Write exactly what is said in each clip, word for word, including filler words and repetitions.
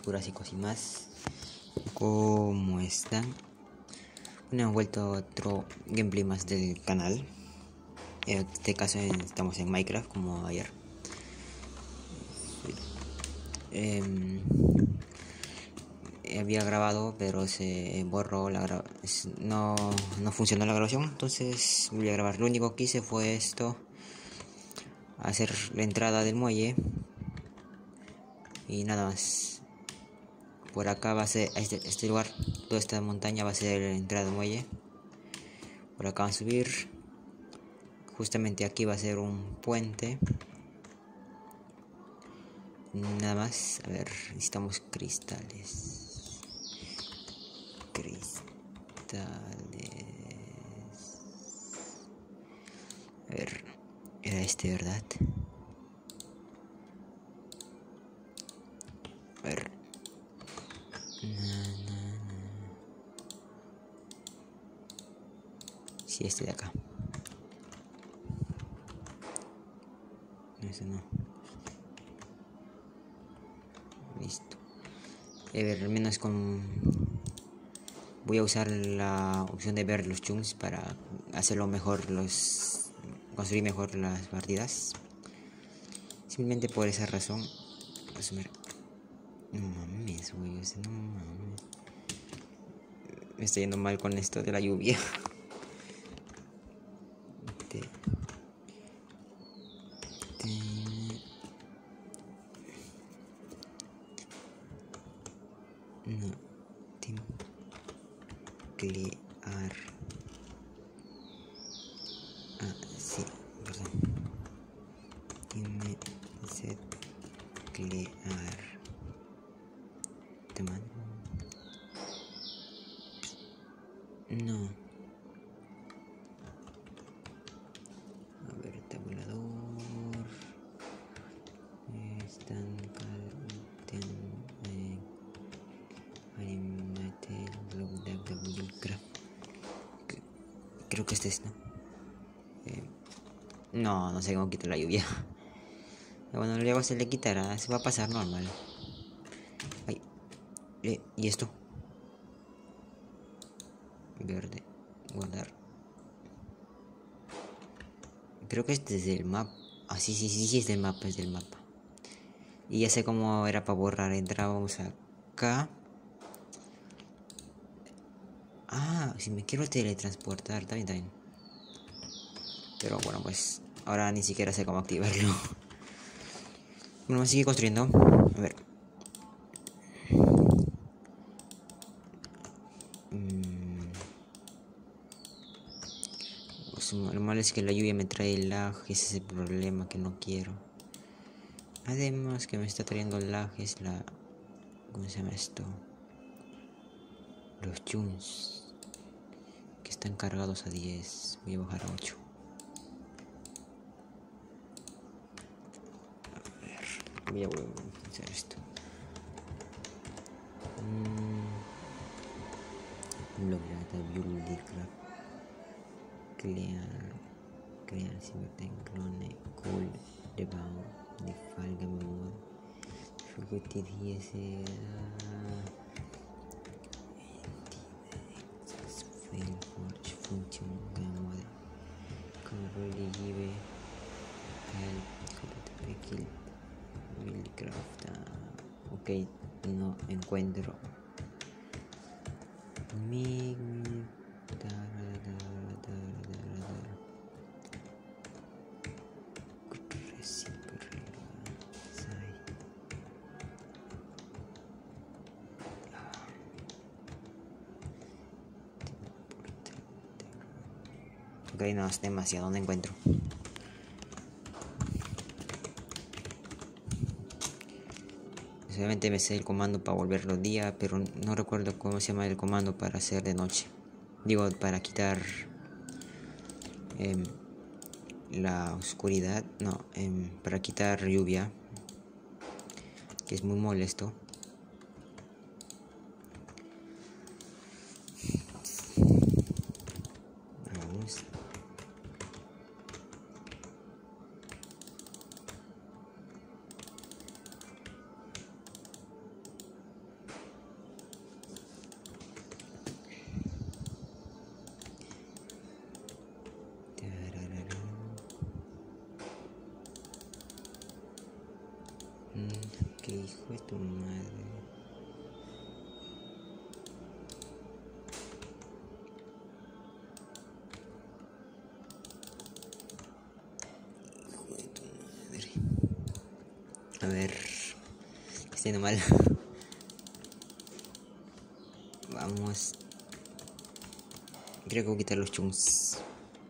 Jurásicos y más. ¿Cómo están? Bueno, hemos vuelto a otro gameplay más del canal. En este caso estamos en Minecraft como ayer. Eh, había grabado pero se borró la gra no, no funcionó la grabación, entonces voy a grabar. Lo único que hice fue esto: hacer la entrada del muelle y nada más. Por acá va a ser este, este lugar, toda esta montaña va a ser la entrada del muelle. Por acá van a subir. Justamente aquí va a ser un puente. Nada más. A ver, necesitamos cristales. Cristales. A ver, era este, ¿verdad? A ver. No, no, no. Sí, este de acá. No, ese no. Listo. A ver, al menos con... voy a usar la opción de ver los chunks para hacerlo mejor, los construir mejor las partidas. Simplemente por esa razón. Asumir. No mames, güey, no mames. Me está yendo mal con esto de la lluvia. Te... Te... No. Teclear. Ah, sí, perdón. Tiene set teclear. Te mando. No. A ver, tabulador. Están animated blog w craft. Creo que este es, ¿no? Eh, no, no sé cómo quitar la lluvia. Bueno, luego se le quitará, se va a pasar normal. Ay, eh, ¿y esto? Verde, guardar. Creo que este es del mapa. Ah, sí, sí, sí, sí, es del mapa, es del mapa. Y ya sé cómo era para borrar. Entrábamos acá. Ah, si me quiero teletransportar, también, también. Pero bueno, pues ahora ni siquiera sé cómo activarlo. Bueno, sigue construyendo. A ver. Mm. Pues, lo malo es que la lluvia me trae lag. Ese es el problema que no quiero. Además que me está trayendo lag es la... ¿Cómo se llama esto? Los chunks. Que están cargados a diez. Voy a bajar a ocho. A ver. Voy a, voy a hacer esto. Lograda Buildercraft. Clear. Crear Cybertech Clone. Cool. Rebound. Defile Game Mode. Forgotten D S. Fail Forge Function Game Mode. Control Give. Help. Kill. Buildcraft. Ok, no encuentro mi... Ok, no, es demasiado, no encuentro. Obviamente me sé el comando para volverlo día, pero no recuerdo cómo se llama el comando para hacer de noche. Digo, para quitar eh, la oscuridad, no, eh, para quitar lluvia, que es muy molesto. Vamos. Hijo de tu madre. Hijo de tu madre. A ver. Estoy yendo mal. Vamos. Creo que voy a quitar los chunks.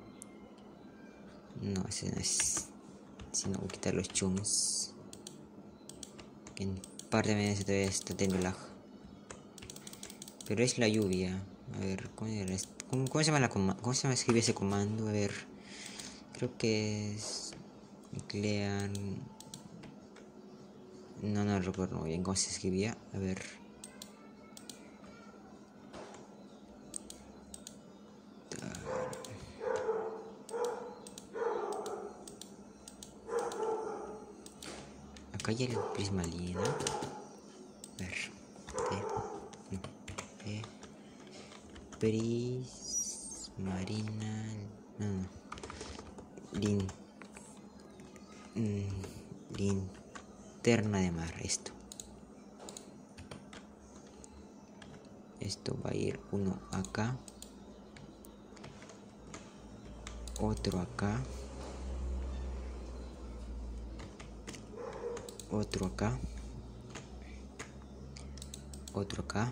No, ese no es. Si no, voy a quitar los chunks. Que en parte de eso todavía está teniendo lag. Pero es la lluvia. A ver, ¿cómo, era esto? ¿Cómo, cómo se llama la comando? ¿Cómo se llama escribir ese comando? A ver. Creo que es. Nuclear. No, no recuerdo muy bien cómo se escribía. A ver. Acá hay el prismalina. A ver. P. No. P. Prismarina. No, no. Lin. Mm, linterna de mar. Esto. Esto va a ir uno acá. Otro acá. Otro acá. Otro acá.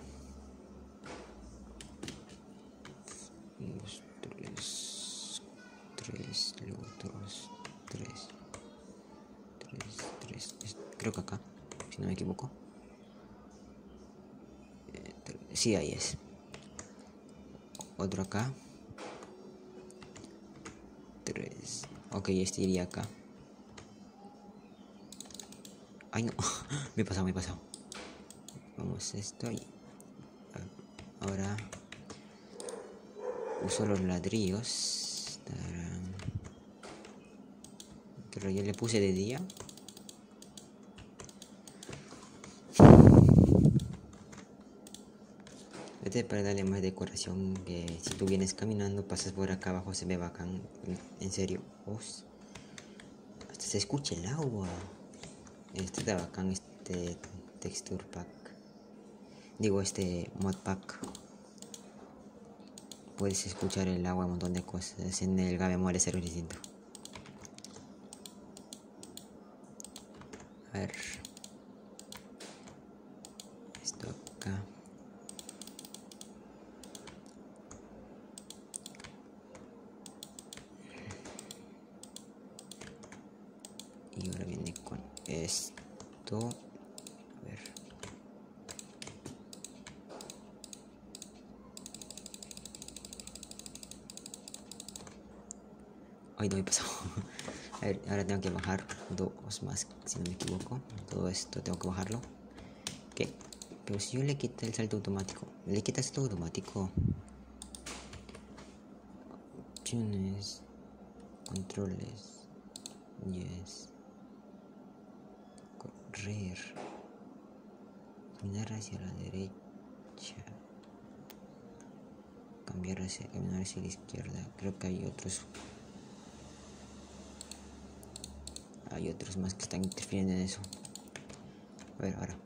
Dos, tres. Tres. Luego otros. Tres. Tres. Tres. Creo que acá. Si no me equivoco. Eh, sí, ahí es. Otro acá. Tres. Ok, este iría acá. Ay, no. me he pasado, me he pasado. Vamos, esto y... Ahora... Uso los ladrillos. Pero yo le puse de día. Este es para darle más decoración. Que si tú vienes caminando, pasas por acá abajo, se ve bacán. En serio. Os, hasta se escucha el agua. Este está bacán, este texture pack. Digo, este mod pack. Puedes escuchar el agua, un montón de cosas. En el Game Mode es algo distinto. A ver. Esto acá. Y ahora viene con esto. A ver. Ay, no me he pasado. A ver, ahora tengo que bajar dos más, si no me equivoco. Todo esto tengo que bajarlo. ¿Qué? Pero si yo le quito el salto automático. ¿Le quitas el salto automático? Opciones. Controles. Yes. Correr. Caminar hacia la derecha. Cambiar hacia, caminar hacia la izquierda. Creo que hay otros. Hay otros más que están interfiriendo en eso. A ver, ahora.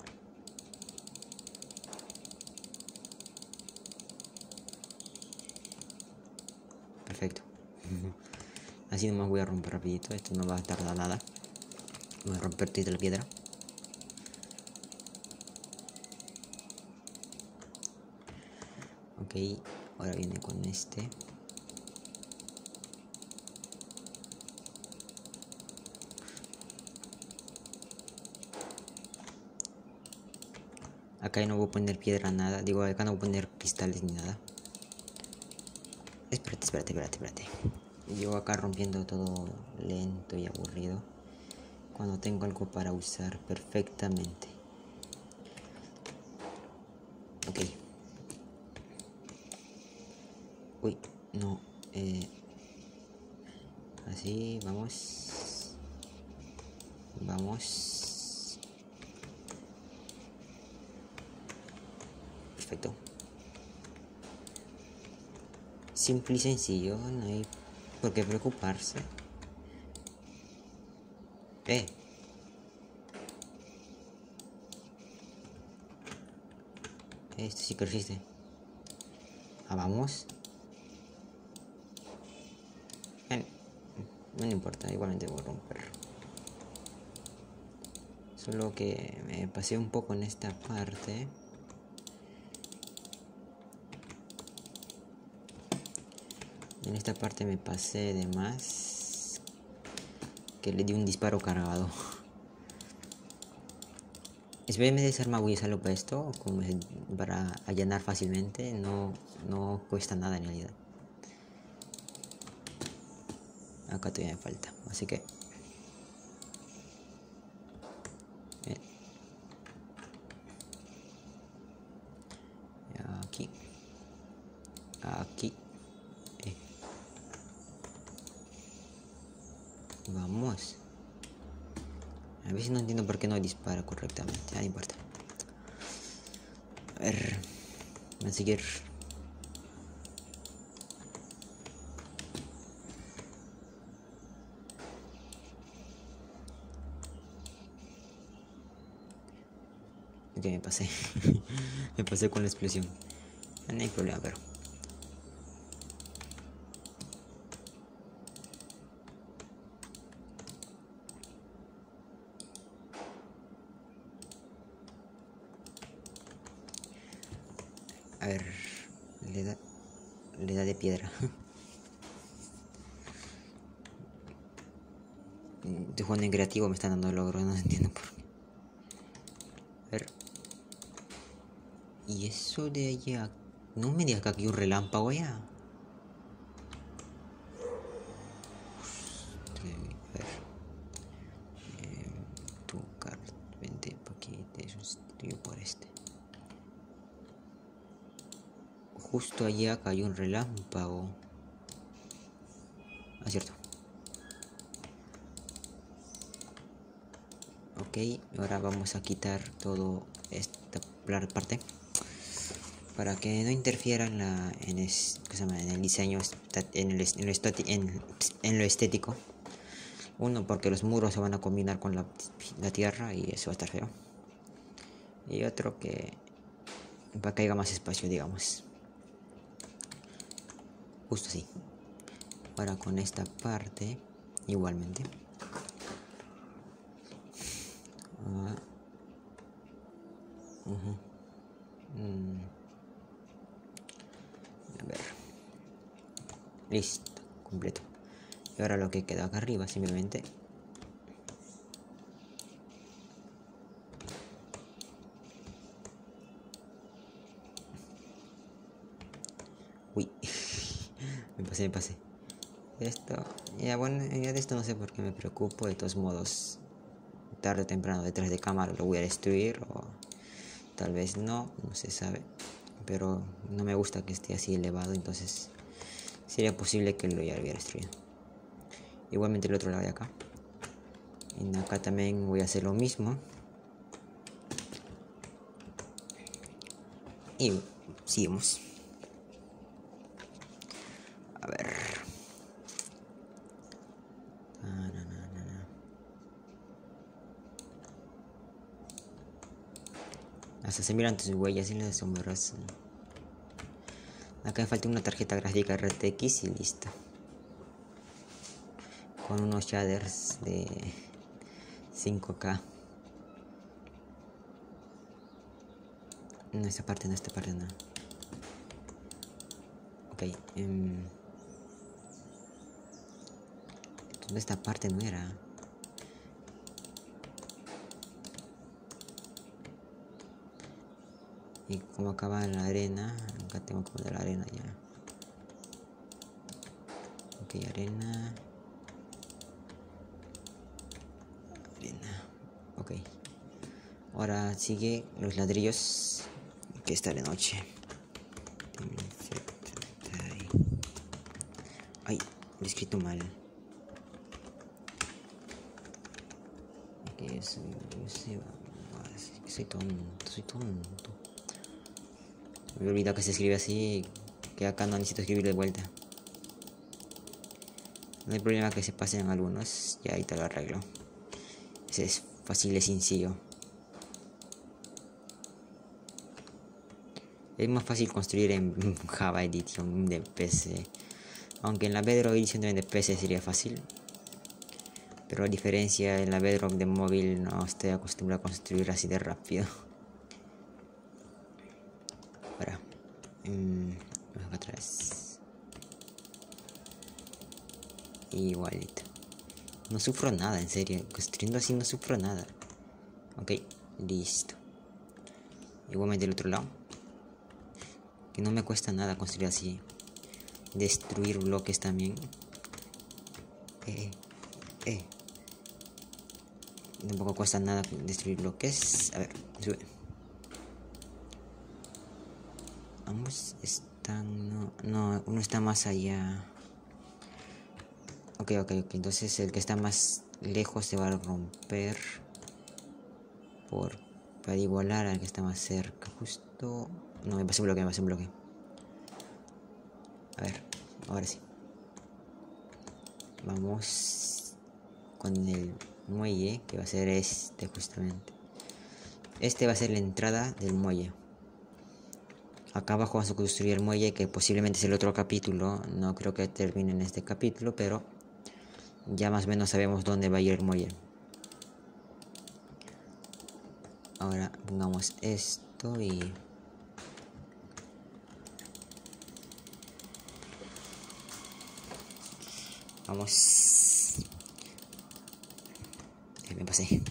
Perfecto. Así nomás voy a romper rapidito. Esto no va a tardar nada. Voy a romper toda la piedra. Ok, ahora viene con este. Acá no voy a poner piedra nada. Digo, acá no voy a poner cristales ni nada. Espérate, espérate, espérate, espérate. Yo acá rompiendo todo lento y aburrido. Cuando tengo algo para usar perfectamente. Ok. Uy, no. Eh, así, vamos. Vamos. Perfecto. Simple y sencillo, no hay por qué preocuparse. Eh. Este sí que resiste. Ah, vamos. Bueno, no me importa, igualmente voy a romper. Solo que me pasé un poco en esta parte. En esta parte me pasé de más. Que le di un disparo cargado. Espero en vez de ser mago y usarlo para esto, como para allanar fácilmente, no, no cuesta nada en realidad. Acá todavía me falta, así que... Bien. Aquí. Aquí. Eh. Vamos. A veces no entiendo por qué no dispara correctamente. Ah, no importa. A ver. Voy a seguir. Ok, me pasé. Me pasé con la explosión. No hay problema, pero... A ver, le da, le da de piedra. Estoy jugando en creativo, me están dando logros, no entiendo por qué. A ver. Y eso de allá, no me digas que aquí hay un relámpago ya. A ver. Eh, tu carta, vente pa' aquí, te sustituyo por este. Justo allá cayó un relámpago. Ah, cierto. Ok, ahora vamos a quitar todo esta parte para que no interfiera en la en, es, ¿qué se llama? En el diseño, en, el, en, lo estati, en, en lo estético. Uno, porque los muros se van a combinar con la, la tierra y eso va a estar feo. Y otro, que para que haya más espacio, digamos. Justo así. Ahora con esta parte, igualmente. Uh, uh -huh. mm. A ver. Listo, completo. Y ahora lo que queda acá arriba, simplemente... Uy. me pasé, me pasé. Esto... Ya bueno, ya de esto no sé por qué me preocupo. De todos modos, tarde o temprano detrás de cámara lo voy a destruir. O tal vez no, no se sabe. Pero no me gusta que esté así elevado, entonces sería posible que lo ya lo hubiera destruido. Igualmente el otro lado de acá. En acá también voy a hacer lo mismo. Y seguimos. A ver. Ah, no, no, no, no. Hasta se miran tus huellas y las sombras. Acá me falta una tarjeta gráfica R T X y listo. Con unos shaders de cinco K. No, esta parte no, esta parte no. Ok. Um, esta parte no era. Y como acaba en la arena, acá tengo como de la arena ya. Ok, arena. Arena. Ok. Ahora sigue los ladrillos, que está de noche. Ay, lo he escrito mal. Ok, soy, soy, soy tonto, soy tonto. Me he olvidado que se escribe así, que acá no necesito escribir de vuelta. No hay problema que se pasen algunos, ya ahí te lo arreglo. Ese es fácil y sencillo. Es más fácil construir en Java Edition de P C. Aunque en la Bedrock Edition también de P C sería fácil. Pero a diferencia en la Bedrock de móvil no estoy acostumbrado a construir así de rápido. Ahora, mmm, vamos acá atrás. Igualito. No sufro nada, en serio. Construyendo así no sufro nada. Ok, listo. Igualmente del otro lado. Que no me cuesta nada construir así. Destruir bloques también. Eh, eh. Tampoco cuesta nada destruir bloques. A ver, sube. Ambos están... No, no, uno está más allá. Ok, ok, ok. Entonces el que está más lejos se va a romper. Por... Para igualar al que está más cerca. Justo... No, me pasé un bloque, me pasé un bloque. A ver, ahora sí. Vamos con el muelle, que va a ser este justamente. Este va a ser la entrada del muelle. Acá abajo vamos a construir el muelle, que posiblemente es el otro capítulo. No creo que termine en este capítulo, pero ya más o menos sabemos dónde va a ir el muelle. Ahora pongamos esto y... Vamos... Eh, me pasé.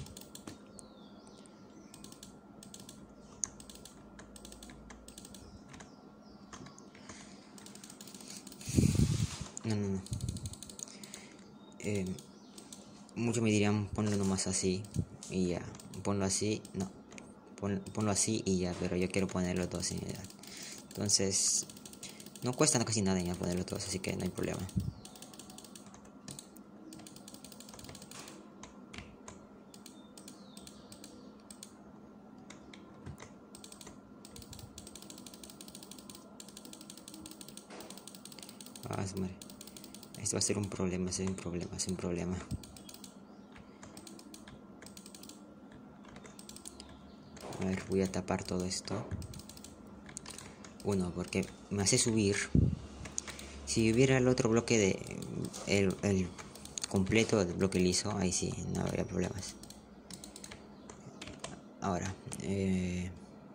No, no, no. Eh, muchos me dirían ponlo nomás así y ya. Ponlo así, no. Pon, ponlo así y ya, pero yo quiero ponerlo todo así. Ya. Entonces, no cuesta casi nada ya ponerlo todo, así que no hay problema. Ah, madre. Esto va a ser un problema, es un problema, es un problema. A ver, voy a tapar todo esto. Uno, porque me hace subir. Si hubiera el otro bloque de... El, el completo del bloque liso, ahí sí, no habría problemas. Ahora, eh...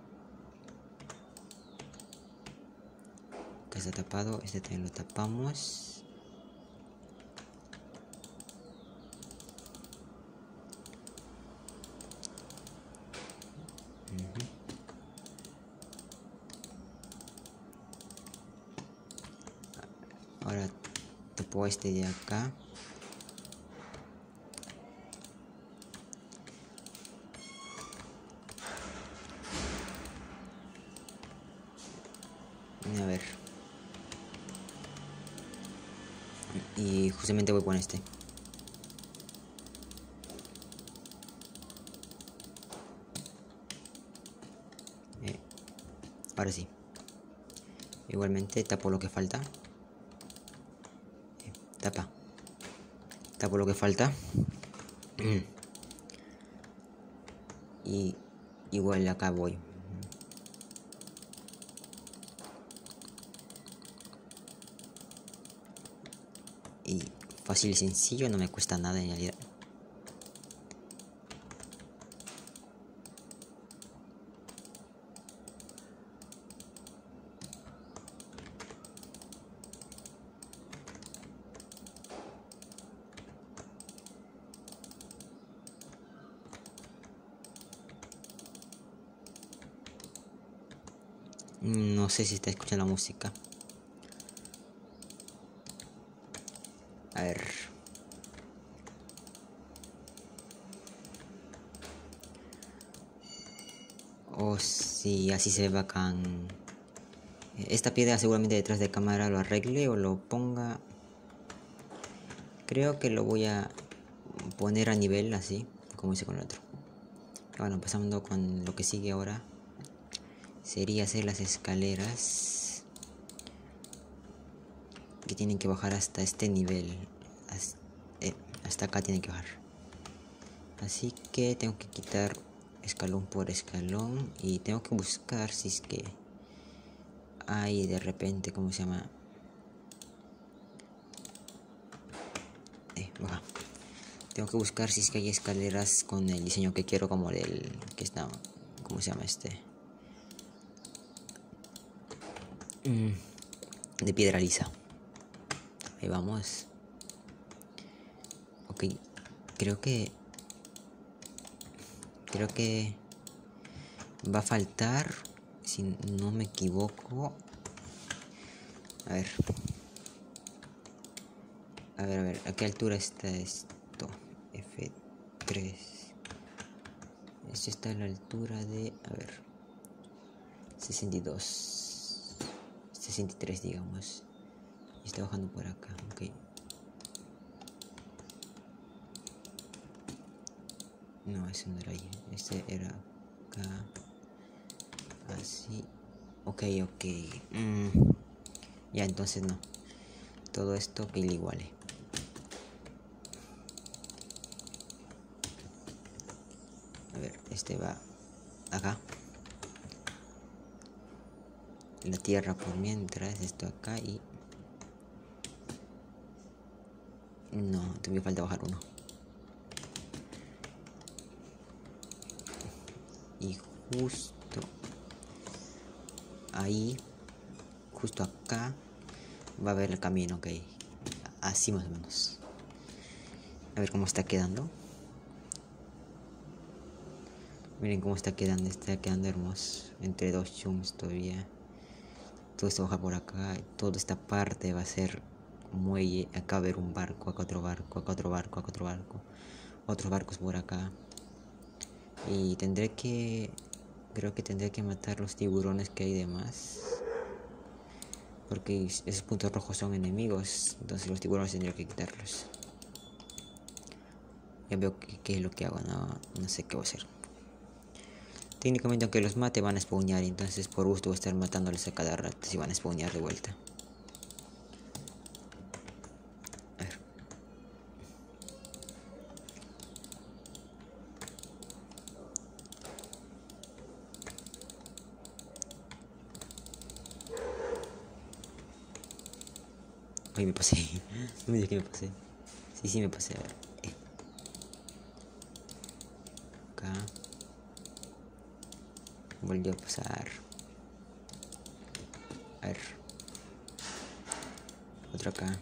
acá está tapado, este también lo tapamos. Ahora tapo este de acá. A ver. Y justamente voy con este. Eh, ahora sí. Igualmente tapo lo que falta. Eh, tapa. Tapo lo que falta. Y igual acá voy. Y fácil y sencillo, no me cuesta nada en realidad. No sé si está escuchando la música. A ver. Oh, sí, así se ve bacán. Esta piedra seguramente detrás de cámara lo arregle o lo ponga. Creo que lo voy a poner a nivel así, como hice con el otro. Bueno, pasando con lo que sigue ahora. Sería hacer las escaleras que tienen que bajar hasta este nivel. Hasta, eh, hasta acá tienen que bajar. Así que tengo que quitar escalón por escalón y tengo que buscar si es que hay de repente, ¿cómo se llama? Eh, baja. Tengo que buscar si es que hay escaleras con el diseño que quiero, como del que está, ¿cómo se llama este? Mm, de piedra lisa. Ahí vamos. Ok, creo que creo que va a faltar, si no me equivoco. A ver. A ver, a ver, ¿a qué altura está esto? F tres. Esto está a la altura de, a ver, sesenta y dos, sesenta y tres, digamos. Y está bajando por acá, ok. No, ese no era ahí. Este era acá. Así. Ok, ok. Mm. Ya, entonces no. Todo esto que le iguale. A ver, este va acá. La tierra por mientras. Esto acá y... No, todavía falta bajar uno. Y justo ahí, justo acá, va a haber el camino, ok. Así más o menos. A ver cómo está quedando. Miren cómo está quedando, está quedando hermoso. Entre dos chums todavía. Todo esto baja por acá. Toda esta parte va a ser muelle. Acá va a haber un barco, acá otro barco, acá otro barco, acá otro barco. Otros barcos por acá. Y tendré que... Creo que tendré que matar los tiburones que hay de más. Porque esos puntos rojos son enemigos. Entonces los tiburones tendría que quitarlos. Ya veo qué es lo que hago. No, no sé qué voy a hacer. Técnicamente aunque los mate van a spawnear. Entonces por gusto voy a estar matándoles a cada rato. Si van a spawnear de vuelta. A ver. Ay, me pasé. No me digas que me pasé. Sí, sí me pasé. A ver. Eh. Acá. Volvió a pasar. A ver. Otro acá.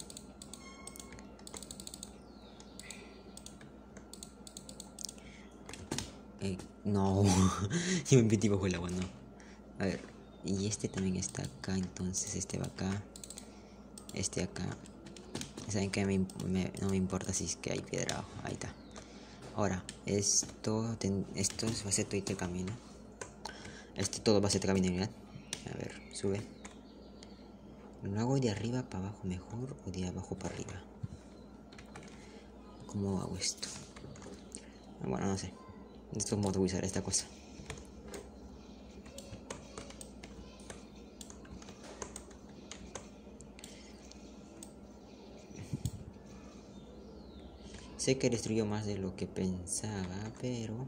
Eh, no. Si me metí bajo el agua, no. A ver. Y este también está acá. Entonces este va acá. Este acá. Saben que me, me, no me importa si es que hay piedra abajo. Ahí está. Ahora, esto, ten, esto va a ser todo el camino. Este todo va a ser el camino, ¿verdad? A ver, sube. ¿Lo hago de arriba para abajo mejor o de abajo para arriba? ¿Cómo hago esto? Bueno, no sé. De estos modos voy a usar esta cosa. Sé que destruyó más de lo que pensaba, pero...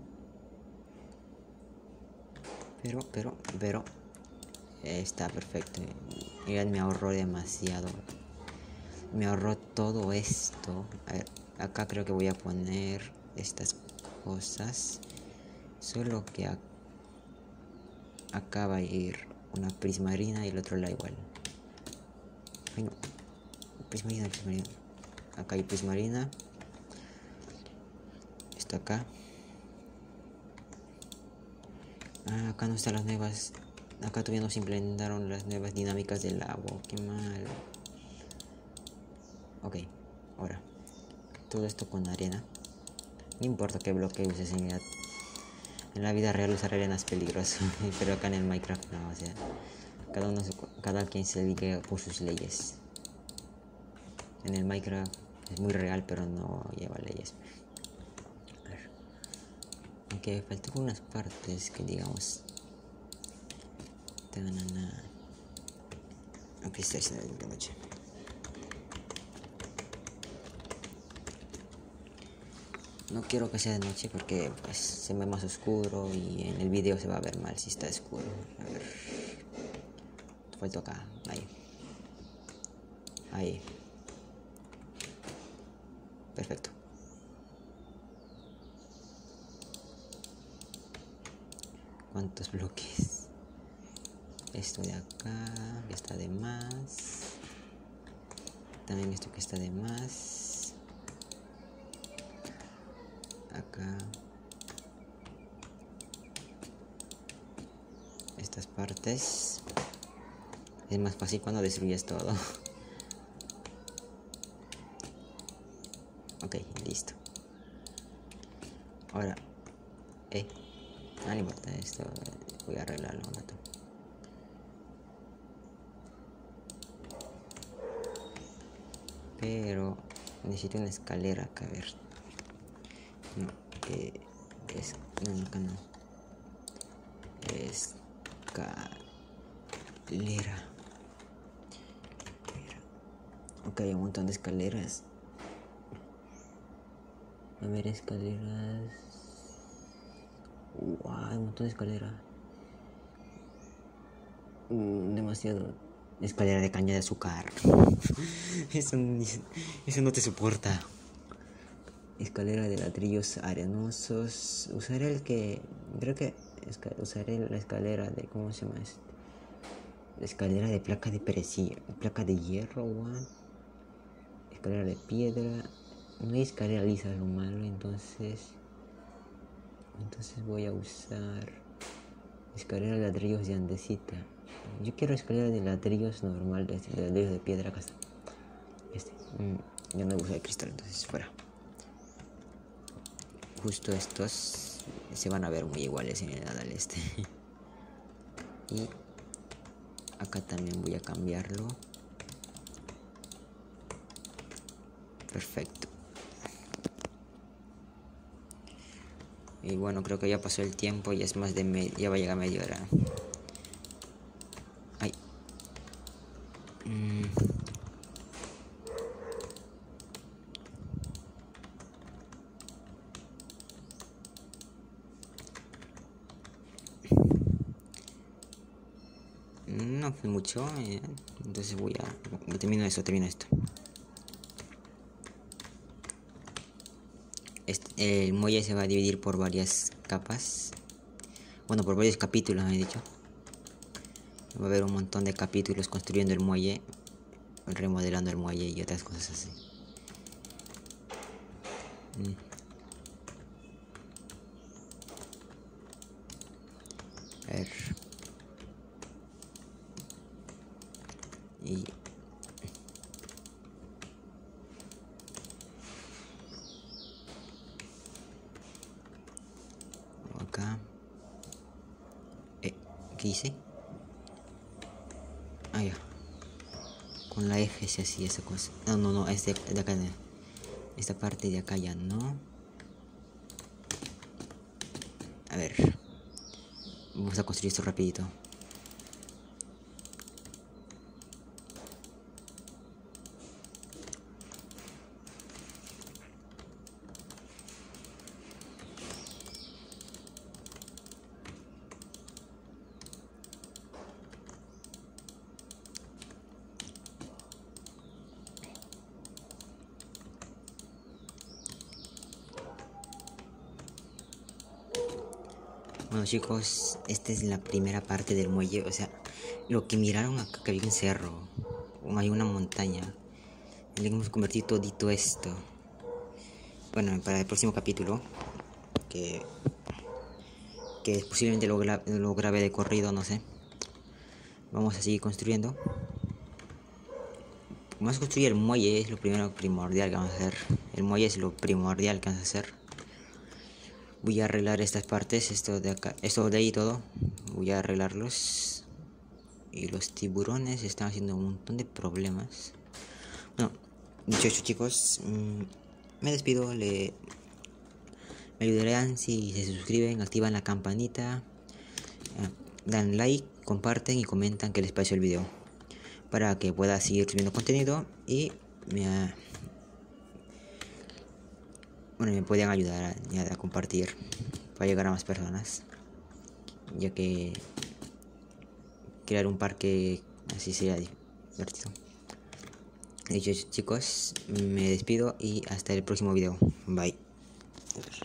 Pero, pero, pero... Está perfecto. Mirad, me ahorró demasiado. Me ahorró todo esto. A ver, acá creo que voy a poner estas cosas. Solo que acá, acá va a ir una prismarina y el otro la igual. Ay, no. Prismarina, prismarina. Acá hay prismarina. Esto acá. Ah, acá no están las nuevas. Acá todavía no se implementaron las nuevas dinámicas del agua. Qué mal. Ok, ahora. Todo esto con arena. No importa qué bloque uses en la, en la vida real, usar arena es peligroso. Pero acá en el Minecraft no, o sea. Cada uno, cada quien se elige por sus leyes. En el Minecraft es muy real, pero no lleva leyes. A ver. Aunque faltan unas partes que digamos. Tanana. Aquí está esa de noche. No quiero que sea de noche porque pues se ve más oscuro y en el video se va a ver mal si está oscuro. A ver. faltó acá. Ahí. Ahí. Perfecto. ¿Cuántos bloques? Esto de acá que está de más. También esto que está de más. Acá. Estas partes. Es más fácil cuando destruyes todo. Ok, listo. Ahora. Eh. No le importa esto. Voy a arreglarlo un rato. Pero necesito una escalera acá, a ver. No, eh, es, no, acá no. Escalera. Ok, hay un montón de escaleras. A ver, escaleras. Wow, hay un montón de escaleras. Mm, demasiado. Escalera de caña de azúcar. eso, eso no te soporta. Escalera de ladrillos arenosos. Usaré el que. Creo que usaré la escalera de. ¿Cómo se llama esto? La escalera de placa de perecilla. Placa de hierro, wow. Escalera de piedra. No hay escalera lisa, lo malo. Entonces. Entonces voy a usar. Escalera de ladrillos de andesita. Yo quiero escalera de ladrillos normales. De ladrillos de piedra. Acá está. Este. Mm, yo no uso de cristal, entonces fuera. Justo estos se van a ver muy iguales en el Nadal este. Y acá también voy a cambiarlo. Perfecto. Y bueno, creo que ya pasó el tiempo y es más de media, ya va a llegar media hora. Ay. Mm. No fue mucho, eh, entonces voy a... Termino esto, termino esto. Este, el muelle se va a dividir por varias capas. Bueno, por varios capítulos, me he dicho. Va a haber un montón de capítulos construyendo el muelle, remodelando el muelle y otras cosas así. Mm. A ver. Y... acá. Eh, ¿qué hice? Ah, ya. Con la eje se hacía esa cosa. No, no, no, es de, de acá. De, esta parte de acá ya no. A ver. Vamos a construir esto rapidito. Bueno chicos, esta es la primera parte del muelle, o sea, lo que miraron acá que había un cerro, o hay una montaña, le hemos convertido todito esto. Bueno, para el próximo capítulo, que, que posiblemente lo, gra lo grabe de corrido, no sé, vamos a seguir construyendo. Vamos a construir el muelle, es lo primero primordial que vamos a hacer, el muelle es lo primordial que vamos a hacer. Voy a arreglar estas partes, esto de acá, esto de ahí todo. Voy a arreglarlos. Y los tiburones están haciendo un montón de problemas. Bueno, dicho eso chicos, mmm, me despido. Le, me ayudarán si se suscriben, activan la campanita, eh, dan like, comparten y comentan qué les pareció el video. Para que pueda seguir subiendo contenido y me... Bueno, me pueden ayudar a, a compartir para llegar a más personas, ya que crear un parque así sería divertido. Dicho, chicos, me despido y hasta el próximo video. Bye.